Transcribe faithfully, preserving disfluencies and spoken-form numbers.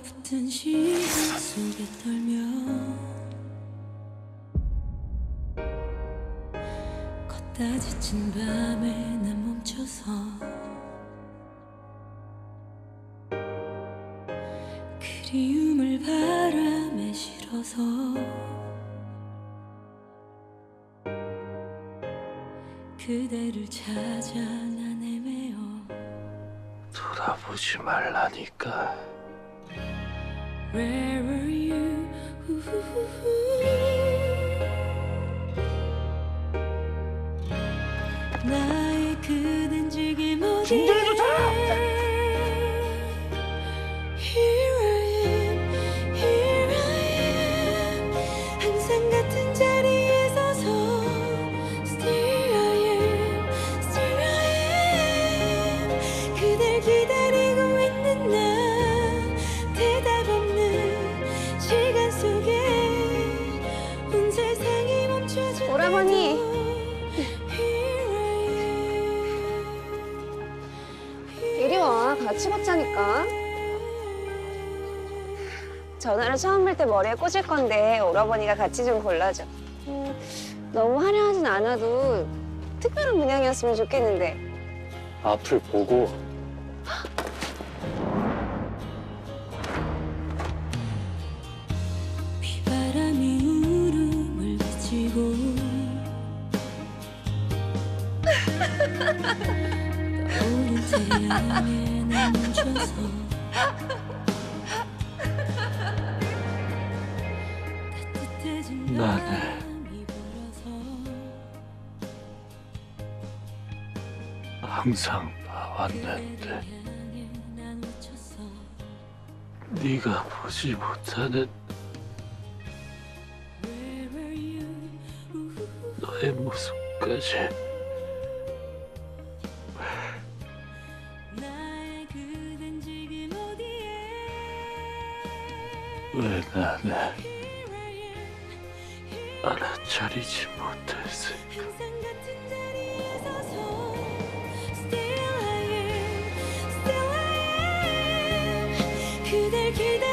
얼어붙은 시간 속에 떨며 걷다 지친 밤에 난 멈춰서 그리움을 바람에 실어서 그대를 찾아 난 헤매어 돌아보지 말라니까. Where were you? 나의 그댄 지금 어디에? 준비해주자! Here I am, here I am. 항상 같은 자리에 서서 Still I am, still I am. 그댈 기다리고 있는 나 대답 없는 시간 속에 온 세상이 멈춰진 오라버니. 이리 와, 같이 걷자니까. 전화를 처음 볼 때 머리에 꽂을 건데 오라버니가 같이 좀 골라줘. 음, 너무 화려하진 않아도 특별한 문양이었으면 좋겠는데. 앞을 보고. 비바람이 울음을 비치고 떠오른 태양에 난 멈춰서 따뜻해진 나는 바람이 불어서 항상 봐왔는데 네가 보지 못하는 너의 모습까지. 왜 나는 알아차리지 못했을까? 그댈 기다려